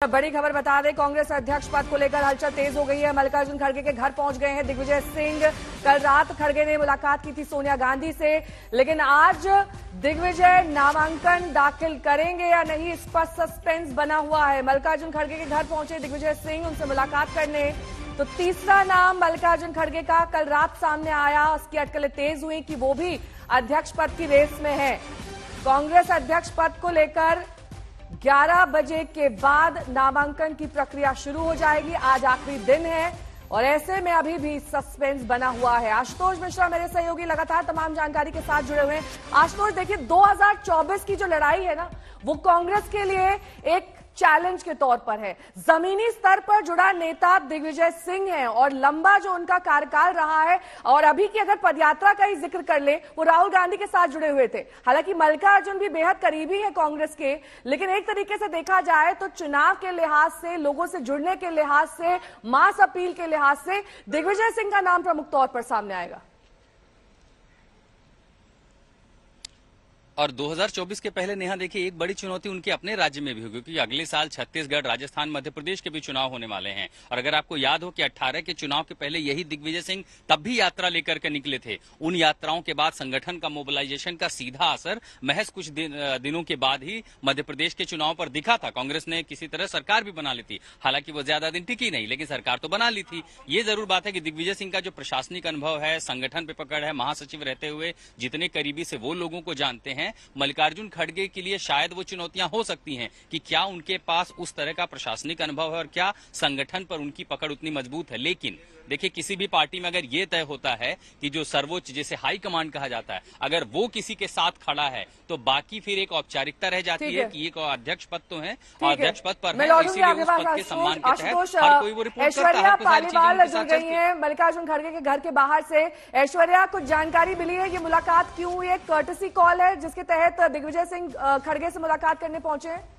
बड़ी खबर बता दें, कांग्रेस अध्यक्ष पद को लेकर हलचल तेज हो गई है। मल्लिकार्जुन खड़गे के घर पहुंच गए हैं दिग्विजय सिंह। कल रात खड़गे ने मुलाकात की थी सोनिया गांधी से, लेकिन आज दिग्विजय नामांकन दाखिल करेंगे या नहीं, इस पर सस्पेंस बना हुआ है। मल्लिकार्जुन खड़गे के घर पहुंचे दिग्विजय सिंह उनसे मुलाकात करने, तो तीसरा नाम मल्लिकार्जुन खड़गे का कल रात सामने आया। उसकी अटकलें तेज हुई कि वो भी अध्यक्ष पद की रेस में है। कांग्रेस अध्यक्ष पद को लेकर 11 बजे के बाद नामांकन की प्रक्रिया शुरू हो जाएगी। आज आखिरी दिन है और ऐसे में अभी भी सस्पेंस बना हुआ है। आशुतोष मिश्रा मेरे सहयोगी लगातार तमाम जानकारी के साथ जुड़े हुए हैं। आशुतोष, देखिए 2024 की जो लड़ाई है ना, वो कांग्रेस के लिए एक चैलेंज के तौर पर है। जमीनी स्तर पर जुड़ा नेता दिग्विजय सिंह है और लंबा जो उनका कार्यकाल रहा है, और अभी की अगर पदयात्रा का ही जिक्र कर ले, वो राहुल गांधी के साथ जुड़े हुए थे। हालांकि मल्लिकार्जुन भी बेहद करीबी है कांग्रेस के, लेकिन एक तरीके से देखा जाए तो चुनाव के लिहाज से, लोगों से जुड़ने के लिहाज से, मास अपील के लिहाज से दिग्विजय सिंह का नाम प्रमुख तौर पर सामने आएगा। और 2024 के पहले नेहा देखिए, एक बड़ी चुनौती उनके अपने राज्य में भी होगी, क्योंकि अगले साल छत्तीसगढ़, राजस्थान, मध्य प्रदेश के भी चुनाव होने वाले हैं। और अगर आपको याद हो कि 18 के चुनाव के पहले यही दिग्विजय सिंह तब भी यात्रा लेकर के निकले थे। उन यात्राओं के बाद संगठन का मोबिलाइजेशन का सीधा असर महज कुछ दिनों के बाद ही मध्य प्रदेश के चुनाव पर दिखा था। कांग्रेस ने किसी तरह सरकार भी बना ली थी, हालांकि वो ज्यादा दिन टिकी नहीं, लेकिन सरकार तो बना ली थी। ये जरूर बात है कि दिग्विजय सिंह का जो प्रशासनिक अनुभव है, संगठन पे पकड़ है, महासचिव रहते हुए जितने करीबी से वो लोगों को जानते हैं, मल्लिकार्जुन खड़गे के लिए शायद वो चुनौतियां हो सकती हैं कि क्या उनके पास उस तरह का प्रशासनिक अनुभव है और क्या संगठन पर उनकी पकड़ उतनी मजबूत है। लेकिन देखिए, किसी भी पार्टी में अगर ये तय होता है कि जो सर्वोच्च, जैसे हाई कमांड कहा जाता है, अगर वो किसी के साथ खड़ा है तो बाकी फिर एक औपचारिकता रह जाती है कि एक अध्यक्ष पद तो है और अध्यक्ष पद पर है, इसीलिए उस पद के सम्मान के तहत हर कोई वो रिपोर्ट करता है। ऐश्वर्या पालीवाल जुड़ गई है मल्लिकार्जुन खड़गे के घर के बाहर से। ऐश्वर्या, कुछ जानकारी मिली है, ये मुलाकात क्यों हुई? एक कर्टसी कॉल है जिसके तहत दिग्विजय सिंह खड़गे से मुलाकात करने पहुंचे हैं।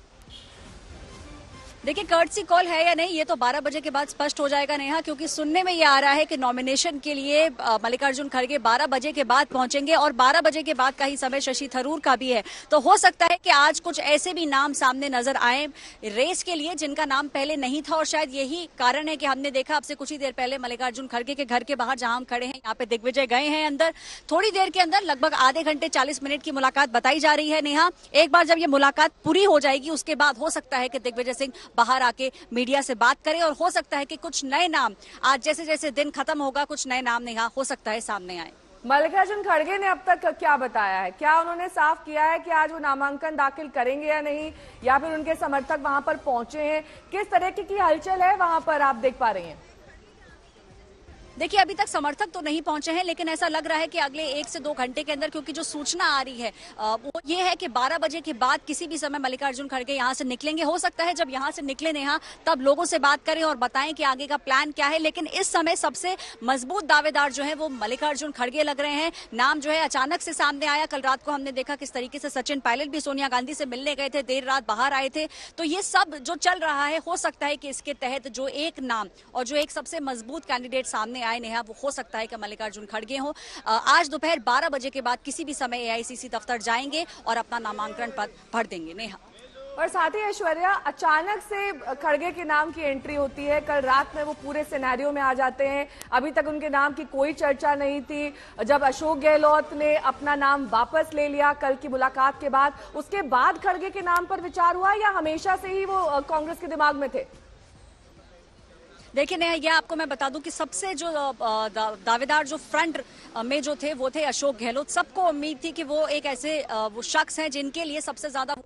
देखिए, कर्टसी कॉल है या नहीं, ये तो 12 बजे के बाद स्पष्ट हो जाएगा नेहा, क्योंकि सुनने में ये आ रहा है कि नॉमिनेशन के लिए मल्लिकार्जुन खड़गे 12 बजे के बाद पहुंचेंगे और 12 बजे के बाद का ही समय शशि थरूर का भी है। तो हो सकता है कि आज कुछ ऐसे भी नाम सामने नजर आए रेस के लिए जिनका नाम पहले नहीं था, और शायद यही कारण है कि हमने देखा अब से कुछ ही देर पहले मल्लिकार्जुन खड़गे के घर के बाहर जहां हम खड़े हैं, यहाँ पे दिग्विजय गए हैं अंदर। थोड़ी देर के अंदर, लगभग आधे घंटे 40 मिनट की मुलाकात बताई जा रही है नेहा। एक बार जब ये मुलाकात पूरी हो जाएगी, उसके बाद हो सकता है कि दिग्विजय सिंह बाहर आके मीडिया से बात करें, और हो सकता है कि कुछ नए नाम आज जैसे जैसे दिन खत्म होगा, कुछ नए नाम नेहा हो सकता है सामने आए। मल्लिकार्जुन खड़गे ने अब तक क्या बताया है? क्या उन्होंने साफ किया है कि आज वो नामांकन दाखिल करेंगे या नहीं, या फिर उनके समर्थक वहां पर पहुंचे हैं? किस तरह की हलचल है वहां पर, आप देख पा रही हैं? देखिए, अभी तक समर्थक तो नहीं पहुंचे हैं, लेकिन ऐसा लग रहा है कि अगले 1 से 2 घंटे के अंदर, क्योंकि जो सूचना आ रही है वो ये है कि 12 बजे के बाद किसी भी समय मल्लिकार्जुन खड़गे यहां से निकलेंगे। हो सकता है जब यहां से निकले नेहा, तब लोगों से बात करें और बताएं कि आगे का प्लान क्या है। लेकिन इस समय सबसे मजबूत दावेदार जो है वो मल्लिकार्जुन खड़गे लग रहे हैं। नाम जो है अचानक से सामने आया। कल रात को हमने देखा किस तरीके से सचिन पायलट भी सोनिया गांधी से मिलने गए थे, देर रात बाहर आए थे। तो ये सब जो चल रहा है, हो सकता है कि इसके तहत जो एक नाम और जो एक सबसे मजबूत कैंडिडेट सामने आए नेहा, वो हो सकता है कि मल्लिकार्जुन खड़गे हो। आज दोपहर 12 बजे के बाद किसी भी समय एआईसीसी दफ्तर जाएंगे और अपना नामांकन पत्र भर देंगे नेहा। और साथ ही ऐश्वर्या, अचानक से खड़गे के नाम की एंट्री होती है, कल रात में वो पूरे सिनेरियो में आ जाते हैं। अभी तक उनके नाम की कोई चर्चा नहीं थी। जब अशोक गहलोत ने अपना नाम वापस ले लिया कल की मुलाकात के बाद, उसके बाद खड़गे के नाम पर विचार हुआ, या हमेशा से ही वो कांग्रेस के दिमाग में थे? देखिए नेहा, ये आपको मैं बता दूं कि सबसे जो दावेदार जो फ्रंट में जो थे वो थे अशोक गहलोत। सबको उम्मीद थी कि वो एक ऐसे वो शख्स हैं जिनके लिए सबसे ज्यादा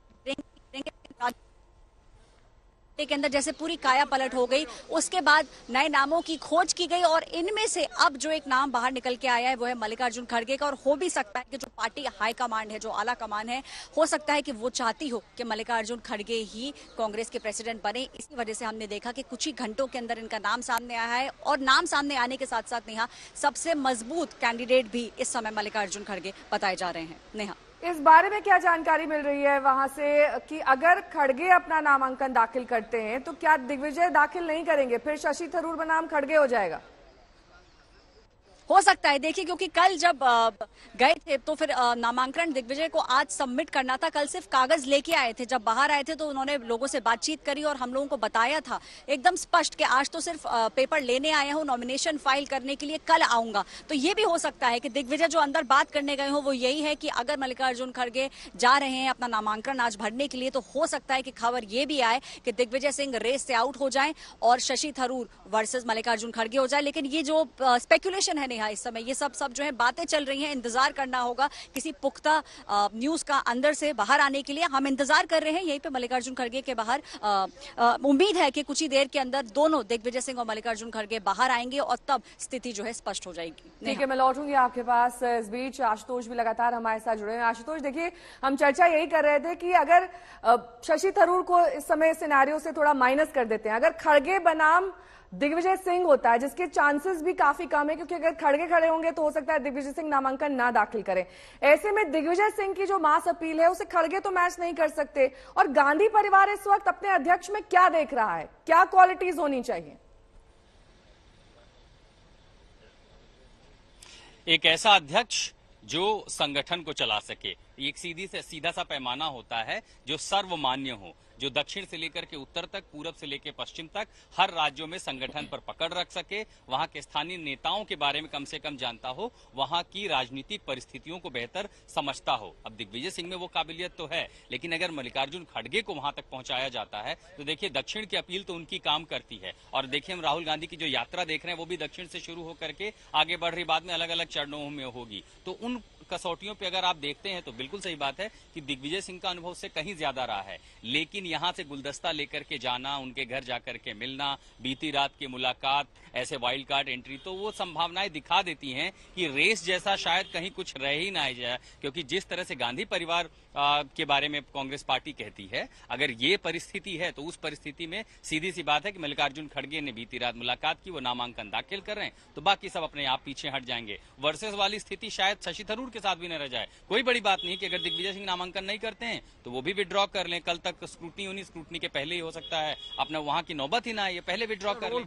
के अंदर जैसे पूरी काया पलट हो गई। उसके बाद नए नामों की खोज की गई और इनमें से अब जो एक नाम बाहर निकल के आया है वो है मल्लिकार्जुन खड़गे का। और हो भी सकता है कि जो पार्टी हाई कमांड है, जो आला कमान है, हो सकता है कि वो चाहती हो कि मल्लिकार्जुन खड़गे ही कांग्रेस के प्रेसिडेंट बने। इसी वजह से हमने देखा कि कुछ ही घंटों के अंदर इनका नाम सामने आया है। और नाम सामने आने के साथ साथ नेहा, सबसे मजबूत कैंडिडेट भी इस समय मल्लिकार्जुन खड़गे बताए जा रहे हैं। नेहा, इस बारे में क्या जानकारी मिल रही है वहां से कि अगर खड़गे अपना नामांकन दाखिल करते हैं तो क्या दिग्विजय दाखिल नहीं करेंगे, फिर शशि थरूर बनाम खड़गे हो जाएगा? हो सकता है, देखिए क्योंकि कल जब गए थे तो फिर नामांकन दिग्विजय को आज सबमिट करना था। कल सिर्फ कागज लेके आए थे, जब बाहर आए थे तो उन्होंने लोगों से बातचीत करी और हम लोगों को बताया था एकदम स्पष्ट कि आज तो सिर्फ पेपर लेने आया हूं, नॉमिनेशन फाइल करने के लिए कल आऊंगा। तो ये भी हो सकता है कि दिग्विजय जो अंदर बात करने गए हो वो यही है कि अगर मल्लिकार्जुन खड़गे जा रहे हैं अपना नामांकन आज भरने के लिए, तो हो सकता है कि खबर ये भी आए कि दिग्विजय सिंह रेस से आउट हो जाएं और शशि थरूर वर्सेस मल्लिकार्जुन खड़गे हो जाए। लेकिन ये जो स्पेकुलेशन है नेहा, इस समय ये सब जो है बातें चल रही हैं, इंतजार करना होगा किसी पुख्ता न्यूज का अंदर से बाहर आने के लिए। हम इंतजार कर रहे हैं यहीं पे मल्लिकार्जुन खड़गे के बाहर। उम्मीद है कि कुछ ही देर के अंदर दोनों दिग्विजय सिंह और मल्लिकार्जुन खड़गे बाहर आएंगे और तब स्थिति जो है स्पष्ट हो जाएगी। ठीक है, मैं लौटूंगी आपके पास। इस बीच आशुतोष भी लगातार हमारे साथ जुड़े हैं। आशुतोष, देखिए हम चर्चा यही कर रहे थे कि अगर शशि थरूर को इस समय सिनेरियो से थोड़ा माइनस कर देते हैं, अगर खड़गे बनाम दिग्विजय सिंह होता है, जिसके चांसेस भी काफी कम है क्योंकि अगर खड़गे खड़े होंगे तो हो सकता है दिग्विजय सिंह नामांकन ना दाखिल करें। ऐसे में दिग्विजय सिंह की जो मास अपील है उसे खड़गे तो मैच नहीं कर सकते। और गांधी परिवार इस वक्त अपने अध्यक्ष में क्या देख रहा है, क्या क्वालिटीज होनी चाहिए? एक ऐसा अध्यक्ष जो संगठन को चला सके, एक सीधा सा पैमाना होता है जो सर्वमान्य हो, जो दक्षिण से लेकर के उत्तर तक, पूरब से लेकर पश्चिम तक हर राज्यों में संगठन पर पकड़ रख सके, वहां के स्थानीय नेताओं के बारे में कम से कम जानता हो, वहां की राजनीतिक परिस्थितियों को बेहतर समझता हो। अब दिग्विजय सिंह में वो काबिलियत तो है, लेकिन अगर मल्लिकार्जुन खड़गे को वहां तक पहुंचाया जाता है तो देखिए दक्षिण की अपील तो उनकी काम करती है। और देखिए हम राहुल गांधी की जो यात्रा देख रहे हैं वो भी दक्षिण से शुरू होकर के आगे बढ़ रही, बाद में अलग अलग चरणों में होगी। तो उन कसौटियों पे अगर आप देखते हैं तो बिल्कुल सही बात है कि दिग्विजय सिंह का अनुभव से कहीं ज्यादा रहा है, लेकिन यहां से गुलदस्ता लेकर के जाना, उनके घर जाकर के मिलना, बीती रात की मुलाकात, ऐसे वाइल्ड कार्ड एंट्री, तो वो संभावनाएं दिखा देती हैं कि रेस जैसा शायद कहीं कुछ रह ही ना जाए। क्योंकि जिस तरह से गांधी परिवार के बारे में कांग्रेस पार्टी कहती है, अगर ये परिस्थिति है तो उस परिस्थिति में सीधी सी बात है कि मल्लिकार्जुन खड़गे ने बीती रात मुलाकात की, वो नामांकन दाखिल कर रहे हैं, तो बाकी सब अपने आप पीछे हट जाएंगे। वर्सेस वाली स्थिति शायद शशि थरूर के साथ भी न रह जाए। कोई बड़ी बात नहीं कि अगर दिग्विजय सिंह नामांकन नहीं करते हैं तो वो भी विड्रॉ कर लें, कल तक स्क्रूटनी होनी, स्क्रूटनी के पहले ही हो सकता है अपना वहां की नौबत ही ना आए, ये पहले विड्रॉ कर लें।